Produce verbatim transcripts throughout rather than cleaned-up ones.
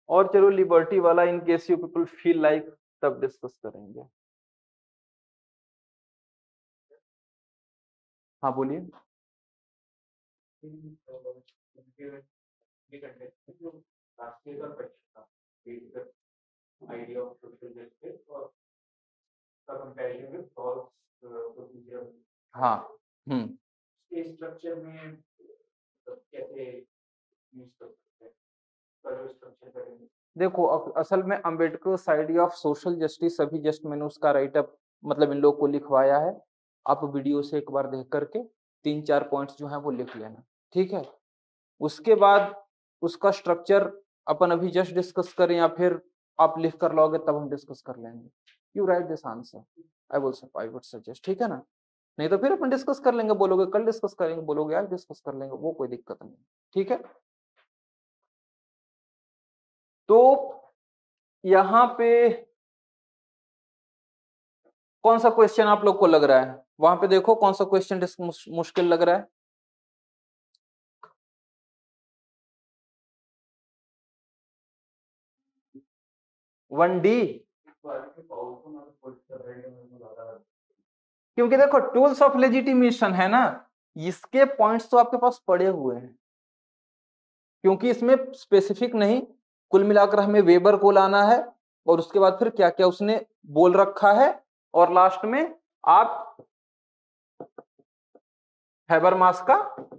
और चलो लिबर्टी वाला in case you people feel like तब डिस्कस करेंगे। हाँ बोलिए। हाँ। हम्म। देखो अ- असल में Ambedkar side of social justice अभी जस्ट मैंने उसका राइट अप मतलब इन लोग को लिखवाया है। आप वीडियो से एक बार देख करके तीन चार पॉइंट्स जो हैं वो लिख लेना, ठीक है। उसके बाद उसका स्ट्रक्चर अपन अभी जस्ट डिस्कस करें या फिर आप लिख कर लोगे तब हम डिस्कस कर लेंगे। You write this answer, I will I would suggest, ठीक है ना। नहीं तो फिर अपन डिस्कस कर लेंगे, बोलोगे कल डिस्कस करेंगे, बोलोगे आज डिस्कस कर लेंगे, वो कोई दिक्कत नहीं, ठीक है। तो यहाँ पे कौन सा क्वेश्चन आप लोग को लग रहा है, वहां पे देखो कौन सा क्वेश्चन मुश्किल लग रहा है। One D. क्योंकि देखो टूल्स ऑफ लेजिटिमेशन है ना, इसके पॉइंट्स तो आपके पास पड़े हुए हैं, क्योंकि इसमें स्पेसिफिक नहीं, कुल मिलाकर हमें वेबर को लाना है और उसके बाद फिर क्या क्या उसने बोल रखा है, और लास्ट में आप हैबरमास का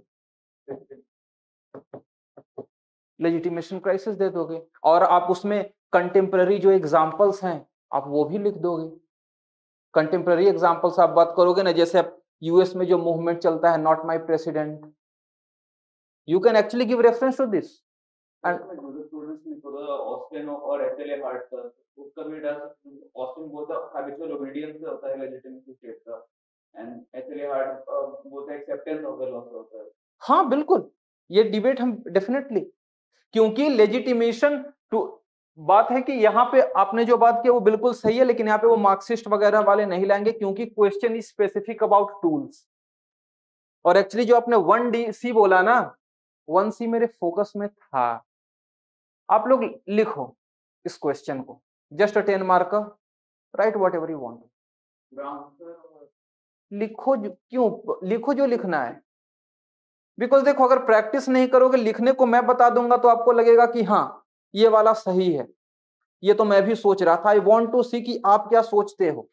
लेजिटिमेशन क्राइसिस दे दोगे, और आप उसमें कंटेम्पररी जो एग्जांपल्स हैं आप वो भी लिख दोगे। कंटेम्पररी एग्जांपल्स आप बात करोगे ना, जैसे यूएस में जो मूवमेंट चलता है not my president, you can actually give reference to this. And Austin और एचएलए हार्ट का उसका भी डाल सकते हैं। ऑस्टिन बोलता है हैबिचुअल ओबीडियंस से होता है लेजिटिमेसी स्टेट का, एंड एचएलए हार्ट बोलता है एक्सेप्टेंस ऑफ द लॉ से होता है। हाँ बिल्कुल, ये डिबेट हम डेफिनेटली, क्योंकि लेजिटिमेशन टू बात है कि यहाँ पे आपने जो बात की वो बिल्कुल सही है, लेकिन यहाँ पे वो मार्क्सिस्ट वगैरह वाले नहीं लाएंगे, क्योंकि question is specific about tools. और एक्चुअली जो आपने वन डी सी बोला ना, वन सी मेरे फोकस में था। आप लोग लिखो इस क्वेश्चन को, just ten mark, right whatever you want. लिखो जो, क्यों लिखो जो लिखना है, बिकॉज देखो अगर प्रैक्टिस नहीं करोगे, लिखने को मैं बता दूंगा तो आपको लगेगा कि हाँ ये वाला सही है, ये तो मैं भी सोच रहा था। आई वॉन्ट टू सी कि आप क्या सोचते हो।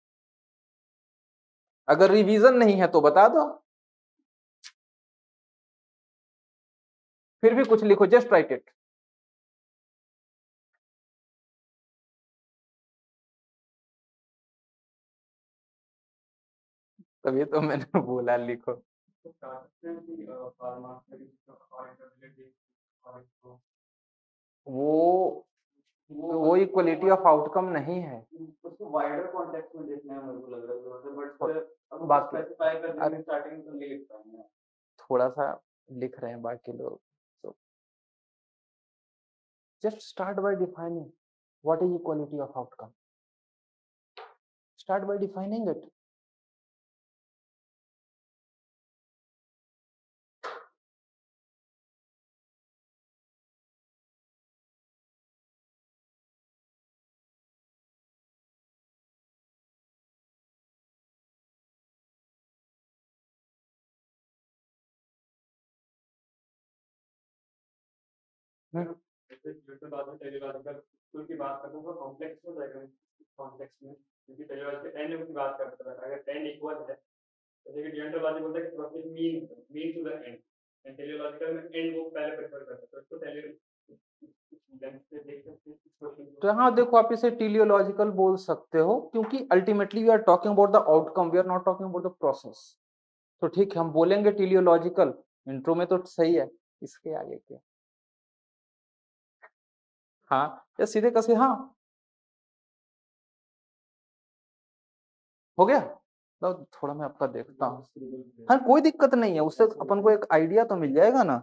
अगर रिवीजन नहीं है तो बता दो, फिर भी कुछ लिखो, जस्ट राइट इट। तभी तो मैंने बोला लिखो। वो वो इक्वलिटी ऑफ आउटकम नहीं है, उसको वाइडर कॉन्टेक्स्ट में देखना है मेरे को लग रहा है, बट बाकी स्पेसिफाई करने में स्टार्टिंग में तो नहीं लिख पाएंगे, थोड़ा सा लिख रहे हैं बाकी लोग। so just start by defining what is equality of outcome, start by defining it. हम्म। की बात करूंगा कॉम्प्लेक्स हो जाएगा, कॉम्प्लेक्स में क्योंकि टेलियोलॉजी एंड की बात करता है, अगर एंड इक्वल है जैसे कि डियोंटोलॉजी बोलता है कि process mean mean to the end, end teleological में एंड को पहले प्रेफर करता है, तो इसको टेलियो लेंथ से देख सकते हैं इस क्वेश्चन को। तो हाँ देखो आप इसे टेलियोलॉजिकल बोल सकते हो, क्योंकि ultimately we are talking about the outcome, we are not talking about the process. तो ठीक है हम बोलेंगे टेलियोलॉजिकल, इंट्रो में तो सही है, इसके आगे क्या। हाँ या सीधे कसे हाँ हो गया। तो थोड़ा मैं आपका देखता हूँ, हाँ कोई दिक्कत नहीं है, उससे अपन को एक आइडिया तो मिल जाएगा ना।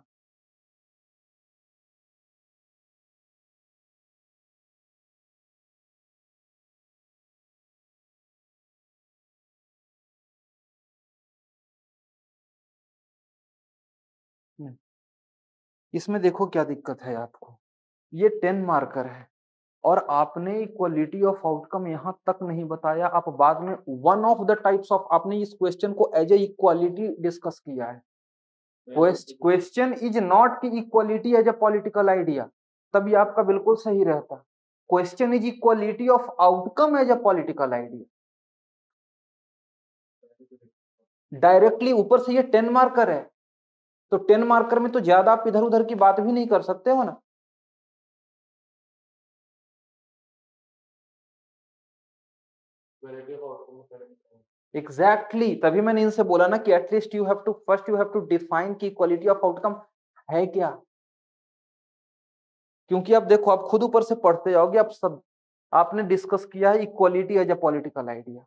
इसमें देखो क्या दिक्कत है आपको, ये टेन मार्कर है और आपने इक्वालिटी ऑफ आउटकम यहां तक नहीं बताया, आप बाद में one of the types of, आपने इस क्वेश्चन को एज ए इक्वालिटी डिस्कस किया है। क्वेश्चन इज नॉट की equality as a political idea, तभी आपका बिल्कुल सही रहता। Question is equality of outcome as a political idea. Directly ऊपर से ये टेन मार्कर है, तो टेन मार्कर में तो ज्यादा आप इधर उधर की बात भी नहीं कर सकते हो ना। एग्जैक्टली exactly, तभी मैंने इनसे बोला ना कि at least you have to first you have to define की क्वालिटी ऑफ आउटकम है क्या। क्योंकि आप देखो, आप खुद ऊपर से पढ़ते जाओगे, आप सब आपने डिस्कस किया है equality as a political idea.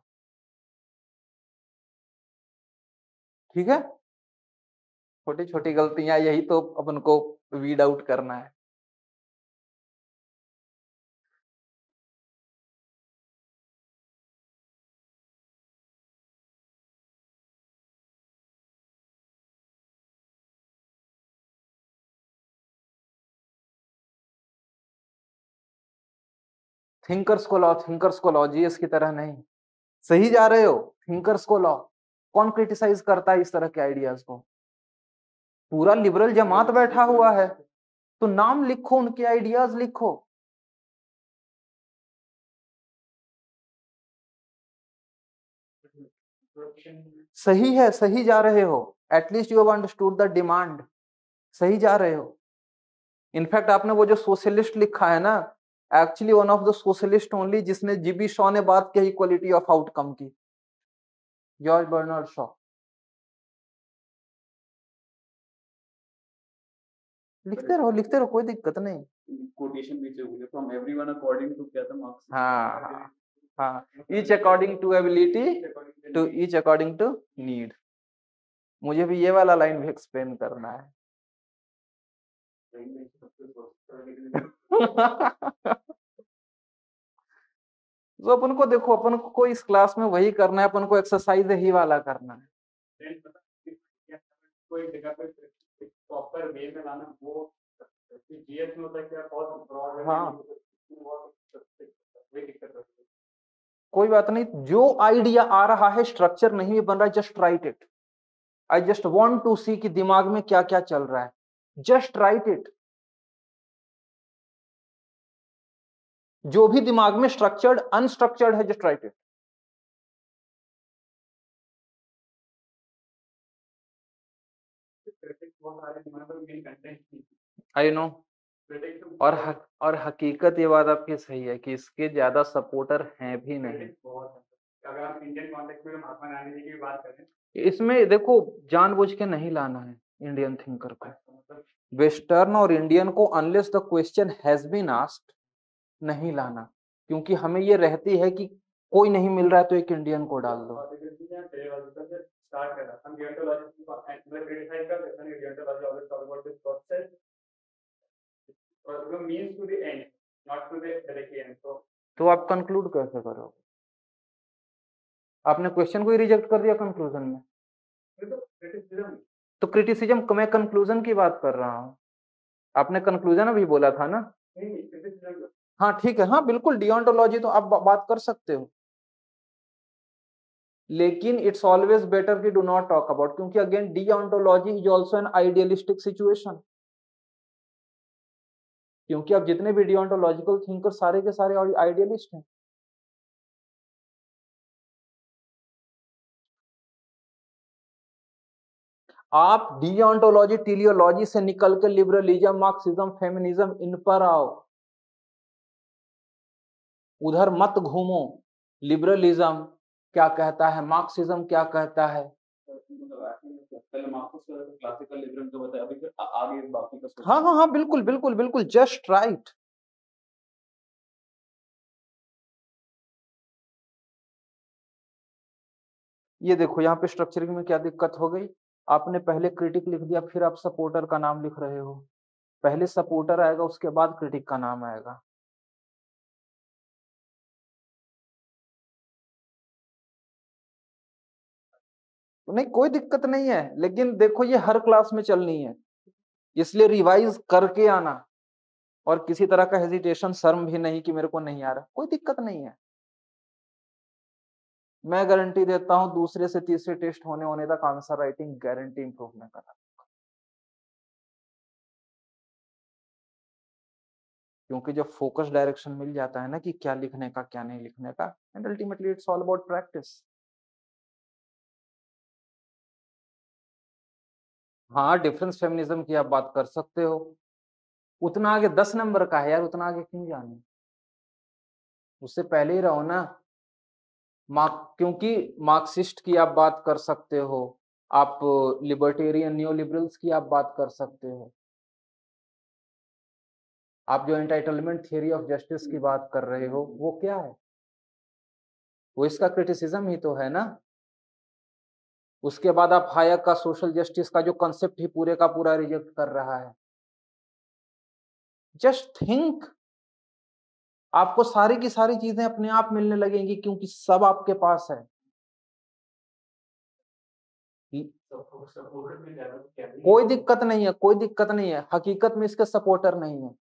ठीक है, छोटी छोटी गलतियां, यही तो अपन को वीड आउट करना है। थिंकर्स को लॉ, थिंकर्स को लॉ, जीएस की तरह नहीं। सही जा रहे हो, थिंकर्स को लॉ। कौन क्रिटिसाइज करता है इस तरह के आइडियाज को? पूरा लिबरल जमात बैठा हुआ है, तो नाम लिखो, उनके आइडियाज लिखो। सही है, सही जा रहे हो, at least you have understood the demand, सही जा रहे हो। इनफैक्ट आपने वो जो सोशलिस्ट लिखा है ना, actually one of the socialist only जिसने जीबी शॉ ने बात की इक्वालिटी ऑफ आउटकम की, जॉर्ज बर्नार्ड शॉ। लिखते रहो, लिखते रहो, कोई दिक्कत नहीं। कोटेशन पीछे हो गया, फ्रॉम एवरीवन अकॉर्डिंग टू क्या था मार्क्स। हाँ हाँ, each according to ability, to each according to need. मुझे भी ये वाला लाइन भी एक्सप्लेन करना है। तो अपन को देखो, अपन को इस क्लास में वही करना है, अपन को एक्सरसाइज ही वाला करना है। कोई जगह पे प्रॉपर वे में लाना, वो जीएस में होता है क्या, बहुत ब्रॉड है। हाँ, कोई बात नहीं, जो आइडिया आ रहा है स्ट्रक्चर नहीं बन रहा, just write it. I just want to see कि दिमाग में क्या क्या चल रहा है, जस्ट राइट इट। जो भी दिमाग में स्ट्रक्चर्ड अनस्ट्रक्चर्ड है, just write it. I know, और हक, और हकीकत ये बात आपकी सही है कि इसके ज्यादा सपोर्टर हैं भी नहीं। अगर हम इंडियन कॉन्टेक्स्ट में महात्मा गांधी जी की बात करें, इसमें देखो, जानबूझ के नहीं लाना है इंडियन थिंकर को, वेस्टर्न और इंडियन को, unless the question has been asked, नहीं लाना। क्योंकि हमें ये रहती है कि कोई नहीं मिल रहा है तो एक इंडियन को डाल दो। तो आप कंक्लूड कैसे करोगे? आपने क्वेश्चन को ही रिजेक्ट कर दिया कंक्लूजन में। तो क्रिटिसिज्म, मैं कंक्लूजन की बात कर रहा हूं, आपने कंक्लूजन अभी बोला था ना। हाँ ठीक है, हाँ बिल्कुल, डिओन्टोलॉजी तो आप बात कर सकते हो, लेकिन इट्स ऑलवेज बेटर कि डू नॉट टॉक अबाउट, क्योंकि again deontology is also an idealistic situation. क्योंकि अब जितने भी डिओन्टोलॉजिकल थिंकर सारे के सारे आइडियलिस्ट हैं। आप डिओन्टोलॉजी टीलियोलॉजी से निकल के लिबरलिज्म, मार्क्सिज्म, फेमिनिज्म, इन पर आओ, उधर मत घूमो। लिबरलिज्म क्या कहता है, मार्क्सिज्म क्या कहता है। क्लासिकल लिबरल जो बताया, अभी फिर आगे बाकी का। हाँ हाँ हाँ, बिल्कुल बिल्कुल बिल्कुल, जस्ट राइट। ये देखो यहाँ पे स्ट्रक्चरिंग में क्या दिक्कत हो गई, आपने पहले क्रिटिक लिख दिया, फिर आप सपोर्टर का नाम लिख रहे हो। पहले सपोर्टर आएगा, उसके बाद क्रिटिक का नाम आएगा। नहीं, कोई दिक्कत नहीं है, लेकिन देखो ये हर क्लास में चलनी है, इसलिए रिवाइज करके आना। और किसी तरह का हेजिटेशन, शर्म भी नहीं कि मेरे को नहीं आ रहा, कोई दिक्कत नहीं है। मैं गारंटी देता हूं दूसरे से तीसरे टेस्ट होने होने तक आंसर राइटिंग गारंटी इंप्रूव में करा, क्योंकि जब फोकस डायरेक्शन मिल जाता है ना कि क्या लिखने का क्या नहीं लिखने का, and ultimately it's all about practice. हाँ, डिफरेंस फेमिनिज्म की आप बात कर सकते हो, उतना आगे दस नंबर का है यार, उतना आगे क्यों जाना, उससे पहले ही रहो ना। मार्क क्योंकि मार्क्सिस्ट की आप बात कर सकते हो, आप लिबर्टेरियन न्यू लिबरल्स की आप बात कर सकते हो, आप जो एंटाइटलमेंट थियरी ऑफ जस्टिस की बात कर रहे हो वो क्या है, वो इसका क्रिटिसिज्म ही तो है ना। उसके बाद आप हायक का सोशल जस्टिस का जो कॉन्सेप्ट ही पूरे का पूरा रिजेक्ट कर रहा है। जस्ट थिंक, आपको सारी की सारी चीजें अपने आप मिलने लगेंगी क्योंकि सब आपके पास है। कोई दिक्कत नहीं है, कोई दिक्कत नहीं है, हकीकत में इसके सपोर्टर नहीं है,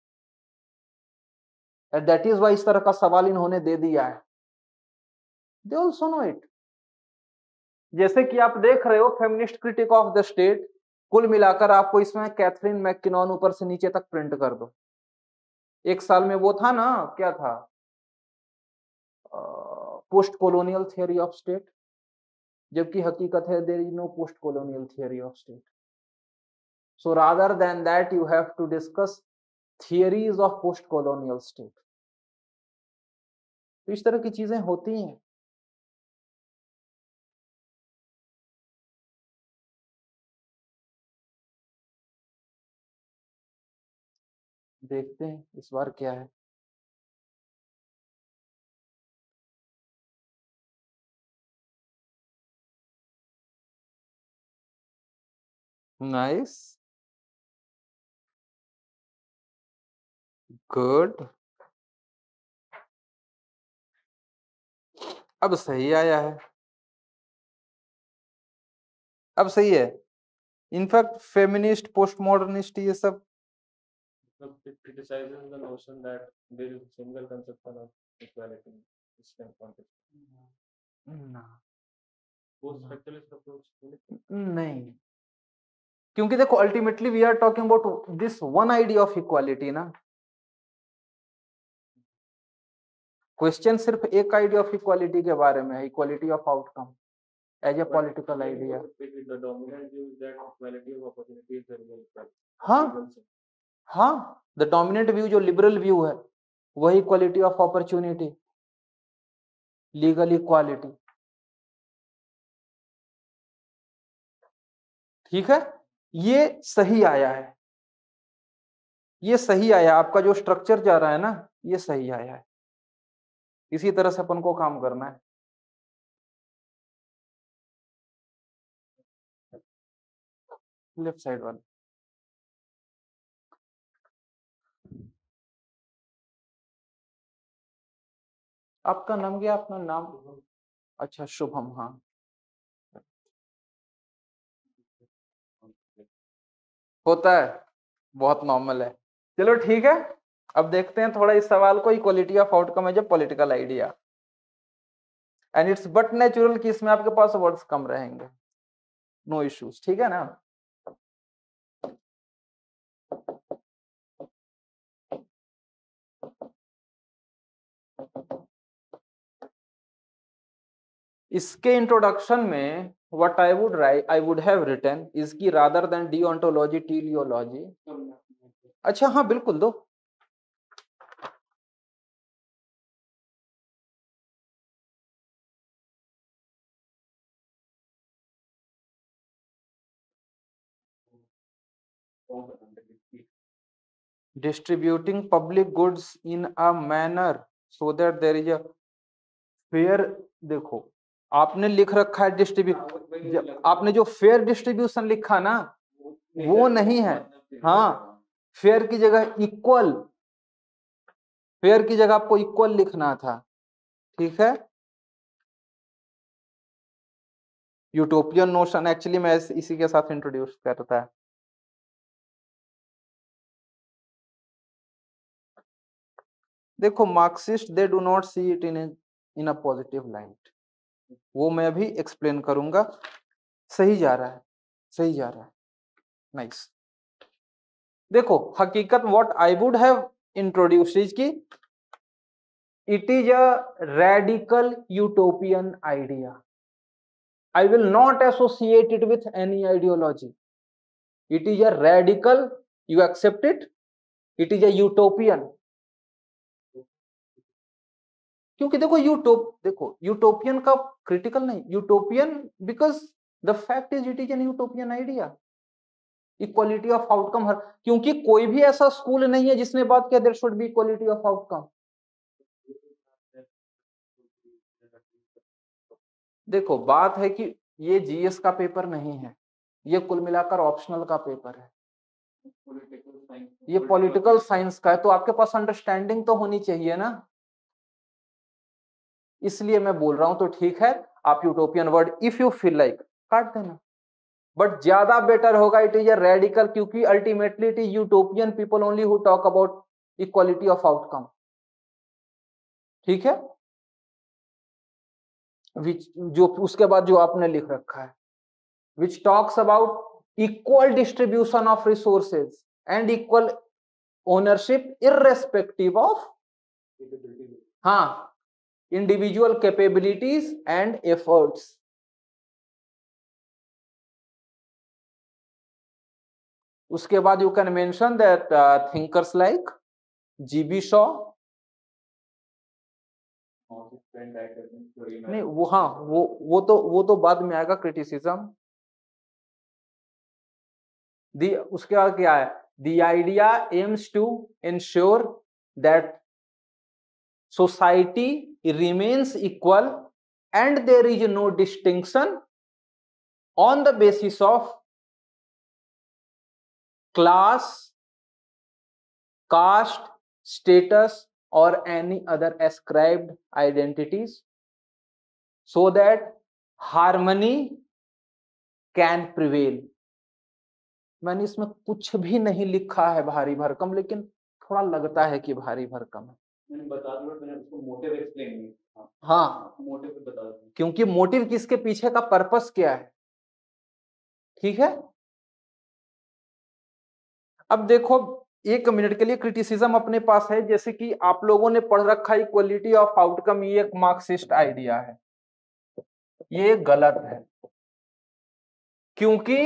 दैट इज वाई इस तरह का सवाल इन्होंने दे दिया है। They also know it. जैसे कि आप देख रहे हो feminist critique of the state, कुल मिलाकर आपको इसमें कैथरीन मैकिनॉन ऊपर से नीचे तक प्रिंट कर दो। एक साल में वो था ना, क्या था, post colonial theory of state, जबकि हकीकत है there is no post colonial theory of state. So rather than that you have to discuss theories of post colonial state. तो इस तरह की चीजें होती हैं। देखते हैं इस बार क्या है। नाइस, गुड, अब सही आया है, अब सही है। इनफैक्ट फेमिनिस्ट, पोस्ट मॉडर्निस्ट ये सब It criticizes the notion that there is a single conception of equality in this context. ना, Post structuralist approach. नहीं, क्योंकि देखो ultimately we are talking about this one idea of equality ना। Question सिर्फ एक idea of equality के बारे में है, equality of outcome as a political idea. The dominant view is that equality of opportunity is very well. हाँ हाँ, the dominant view जो लिबरल व्यू है वही equality of opportunity, legal equality, ठीक है, ये सही आया है, ये सही आया, आपका जो स्ट्रक्चर जा रहा है ना ये सही आया है, इसी तरह से अपन को काम करना है। लेफ्ट साइड वाला, आपका नाम क्या, अपना नाम, अच्छा शुभम, हाँ होता है, बहुत नॉर्मल है। चलो ठीक है, अब देखते हैं थोड़ा इस सवाल को, equality of outcome as a political idea, and it's but natural कि इसमें आपके पास वर्ड्स कम रहेंगे, नो इश्यूज, ठीक है ना। इसके इंट्रोडक्शन में what I would write, I would have written is की रादर देन डिओंटोलॉजी टीलियोलॉजी। अच्छा हाँ बिल्कुल दो। Distributing public goods in a manner so that there is a fair, देखो आपने लिख रखा है डिस्ट्रीब्यूट, आपने जो फेयर डिस्ट्रीब्यूशन लिखा ना वो नहीं है, हाँ फेयर की जगह इक्वल, फेयर की जगह आपको इक्वल लिखना था, ठीक है। यूटोपियन नोशन एक्चुअली मैं इसी के साथ इंट्रोड्यूस करता है। देखो Marxist they do not see it in in a positive light, वो मैं अभी एक्सप्लेन करूंगा। सही जा रहा है, सही जा रहा है, नाइस। देखो हकीकत what I would have introduced is की it is a radical utopian idea. I will not associate it with any ideology. It is a radical, you accept it? It is a utopian. क्योंकि देखो यूटोप देखो utopian का critical नहीं, utopian because the fact is it is an utopian idea. Equality of outcome हर, क्योंकि कोई भी ऐसा स्कूल नहीं है जिसने बात किया there should be equality of outcome. देखो बात है कि ये जीएस का पेपर नहीं है, ये कुल मिलाकर ऑप्शनल का पेपर है, ये पॉलिटिकल साइंस का है, तो आपके पास अंडरस्टैंडिंग तो होनी चाहिए ना, इसलिए मैं बोल रहा हूं। तो ठीक है आप utopian word if you feel like काट देना, बट ज्यादा बेटर होगा इट इज अ रेडिकल, क्योंकि ultimately it is utopian people only who talk about equality of outcome. ठीक है, विच जो उसके बाद जो आपने लिख रखा है which talks about equal distribution of resources and equal ownership irrespective of हाँ इंडिविजुअल कैपेबिलिटीज एंड एफर्ट्स। उसके बाद you can mention that thinkers like G B Shaw, नहीं वो हाँ वो वो तो वो तो बाद में आएगा क्रिटिसिज्म। दी उसके बाद क्या है, the idea aims to ensure that society remains equal and there is no distinction on the basis of class, caste, status or any other ascribed identities, so that harmony can prevail। मैंने इसमें कुछ भी नहीं लिखा है भारी भरकम, लेकिन थोड़ा लगता है कि भारी भरकम है। मैंने बता दिया, मैंने उसको मोटिव एक्सप्लेन किया। हाँ मोटिव बता दो, क्योंकि मोटिव किसके पीछे का पर्पस क्या है। ठीक है, अब देखो एक मिनट के लिए क्रिटिसिज्म अपने पास है, जैसे कि आप लोगों ने पढ़ रखा है इक्वलिटी ऑफ आउटकम, ये एक मार्क्सिस्ट आइडिया है, ये गलत है। क्योंकि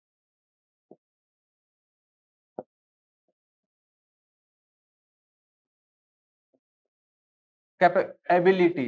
कैपेबिलिटी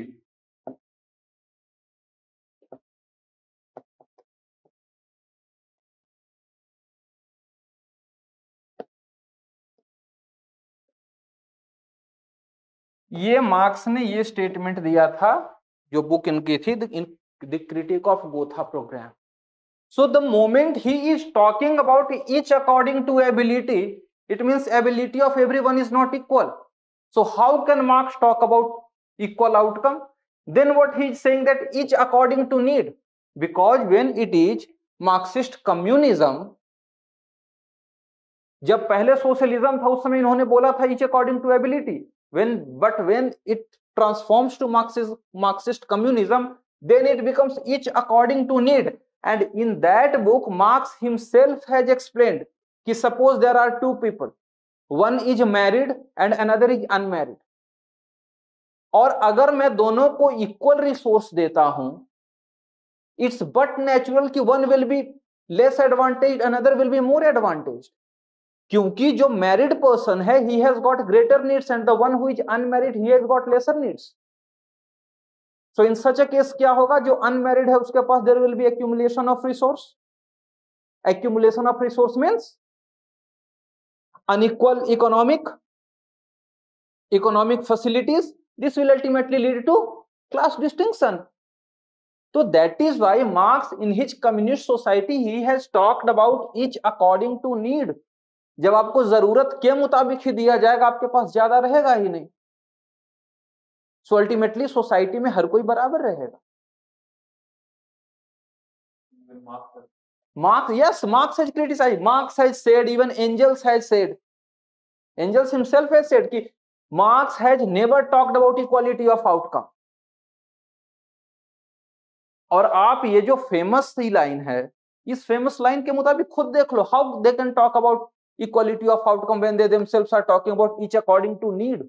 ये मार्क्स ने ये स्टेटमेंट दिया था, जो बुक इनकी थी the critique of Gotha programme. So the moment he is talking about each according to ability, it means ability of everyone is not equal. So how can Marx talk about equal outcome? Then what he is saying that each according to need, because when it is Marxist communism, जब पहले socialism था उस समय इन्होंने बोला था each according to ability, when but when it transforms to Marxist Marxist communism, then it becomes each according to need. And in that book Marx himself has explained कि suppose there are two people, one is married and another is unmarried, और अगर मैं दोनों को equal resource देता हूं, it's but natural कि one will be less advantage, another will be more advantage, क्योंकि जो मैरिड पर्सन है he has got greater needs and the one who is unmarried he has got lesser needs. So in such a case क्या होगा, जो unmarried है उसके पास there will be accumulation of resource, accumulation of resource means unequal economic economic facilities, this will ultimately lead to class distinction. So that is why Marx in his communist society he has talked about each according to need. जब आपको जरूरत के मुताबिक ही दिया जाएगा, आपके पास ज्यादा रहेगा ही नहीं, सो अल्टीमेटली सोसाइटी में हर कोई बराबर रहेगा। Marx, yes, Marx has criticized, Marx has said, even Engels has said, Engels himself has said कि Marx has never talked about equality of outcome. और आप ये जो फेमस सी लाइन है, इस फेमस लाइन के मुताबिक खुद देख लो, how they can talk about equality of outcome when they themselves are talking about each according to need.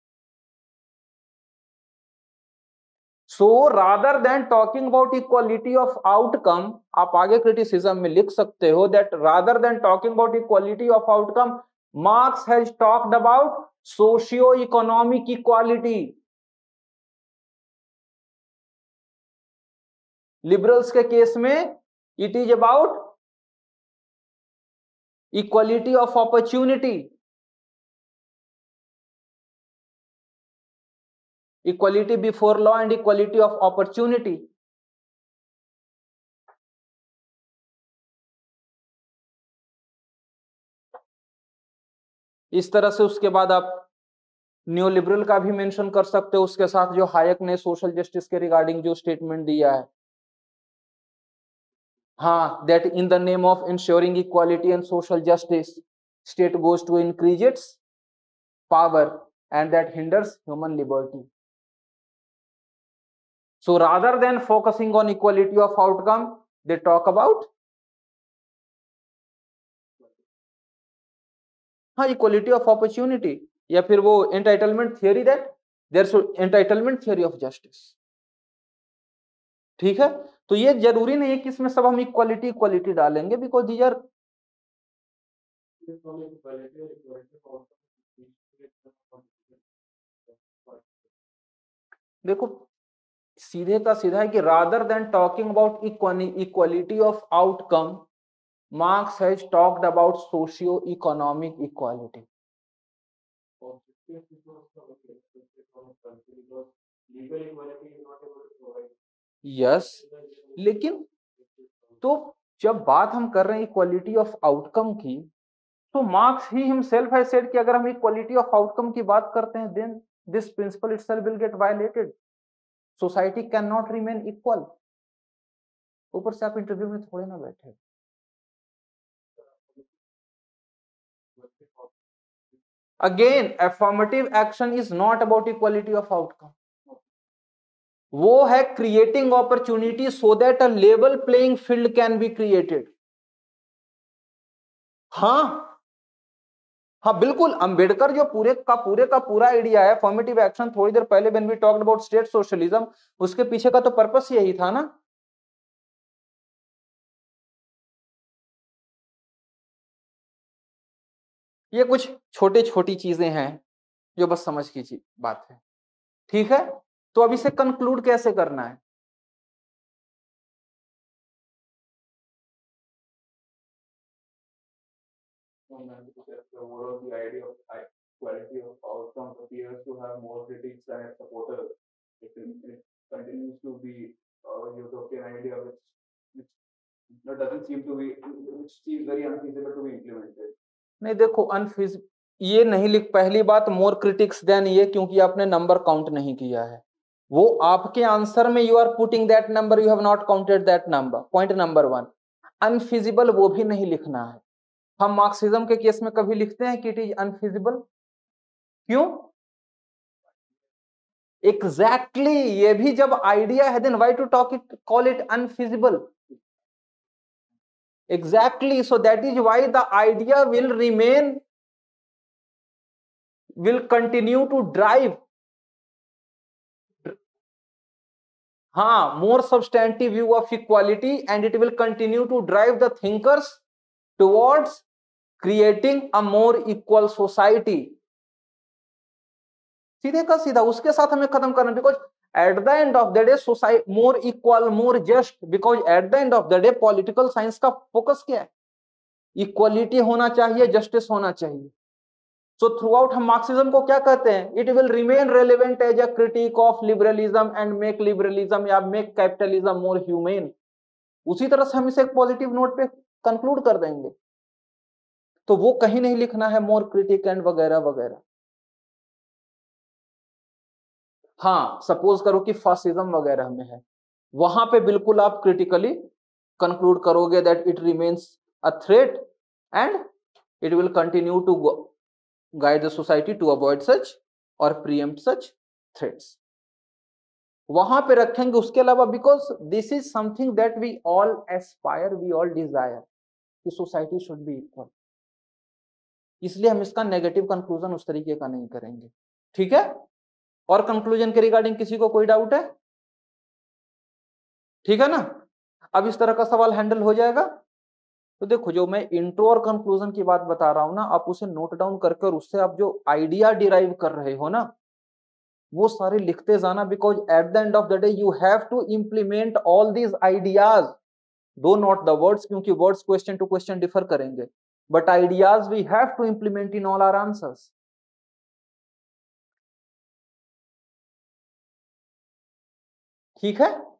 So rather than talking about equality of outcome, आप आगे क्रिटिसिज्म में लिख सकते हो that rather than talking about equality of outcome, Marx has talked about socio-economic equality. Liberals के case में it is about equality of opportunity, equality before law and equality of opportunity. इस तरह से उसके बाद आप न्यू लिबरल का भी मेंशन कर सकते हो, उसके साथ जो हायक ने सोशल जस्टिस के रिगार्डिंग जो स्टेटमेंट दिया है, हाँ, that in the name of ensuring equality and social justice, state goes to increase its power and that hinders human liberty. So rather than focusing on equality of outcome, they talk about हाँ equality of opportunity, या फिर वो entitlement theory, that there should entitlement theory of justice. ठीक है, तो ये जरूरी नहीं है कि इसमें सब हम इक्वालिटी इक्वालिटी डालेंगे, बिकॉज दीज आर देखो सीधे का सीधा है कि rather than talking about equality of outcome, Marx has talked about socio-economic equality. Yes, लेकिन तो जब बात हम कर रहे हैं इक्वालिटी ऑफ आउटकम की, तो मार्क्स ही हिमसेल्फ हैज सेड कि अगर हम इक्वालिटी ऑफ आउटकम की बात करते हैं, then this principle itself will get violated. Society can not remain equal. ऊपर से आप इंटरव्यू में थोड़े ना बैठे. Again, affirmative action is not about equality of outcome. वो है creating opportunity so that a level playing field can be created. हाँ हाँ बिल्कुल, अंबेडकर जो पूरे का पूरे का पूरा आइडिया है affirmative action, थोड़ी देर पहले when we talked about state socialism, उसके पीछे का तो पर्पस यही था ना. ये कुछ छोटे छोटी चीजें हैं जो बस समझ की बात है. ठीक है, तो अब इसे कंक्लूड कैसे करना है? Quality of outcome appears to have more critics than its supporters. It, it continues to be a utopian idea which, which that doesn't seem to be, which seems very unfeasible to be implemented. नहीं देखो, अनफीज ये नहीं लिख, पहली बात मोर critics then ये क्योंकि आपने नंबर काउंट नहीं किया है. वो आपके आंसर में you are putting that number, you have not counted that number. Point number one. Unfeasible वो भी नहीं लिखना है. हम मार्क्सिज्म के केस में कभी लिखते हैं कि इट इज अनफिजिबल? क्यों? एग्जैक्टली exactly, ये भी जब आइडिया है, then why to talk it, call it unfeasible? Exactly, so that is why the idea will remain, will continue to drive हाँ more substantive view of equality, and it will continue to drive the thinkers towards creating a more equal society. सीधे का सीधा उसके साथ हमें खत्म करना, because at the end of the day society more equal more just, because at the end of the day political science का focus क्या है? इक्वालिटी होना चाहिए, जस्टिस होना चाहिए. सो थ्रू आउट हम मार्क्सिज्म को क्या कहते हैं? It will remain relevant as a critique of liberalism and make liberalism या मेक कैपिटलिज्म मोर ह्यूमन. उसी तरह से हम इसे एक पॉजिटिव नोट पे कंक्लूड कर देंगे. तो वो कहीं नहीं लिखना है मोर क्रिटिक एंड वगैरह वगैरह. हाँ, सपोज करो कि फासिज्म वगैरह में है, वहां पे बिल्कुल आप क्रिटिकली कंक्लूड करोगे that it remains a threat and it will continue to guide the society to avoid such और प्रीएम्प्ट सच थ्रेट्स, वहां पे रखेंगे। उसके अलावा because this is something that we all aspire, we all desire कि society should be equal, इसलिए हम इसका नेगेटिव कंक्लूजन उस तरीके का नहीं करेंगे। ठीक है, और कंक्लूजन के रिगार्डिंग किसी को कोई डाउट है? ठीक है ना, अब इस तरह का सवाल हैंडल हो जाएगा। तो देखो, जो मैं इंट्रो और कंक्लूजन की बात बता रहा हूं ना, आप उसे नोट डाउन करके और उससे आप जो आइडिया डिराइव कर रहे हो ना, वो सारे लिखते जाना, because at the end of the day you have to implement all these ideas, though not the words, क्योंकि words question to question differ करेंगे, but ideas we have to implement in all our answers. ठीक है।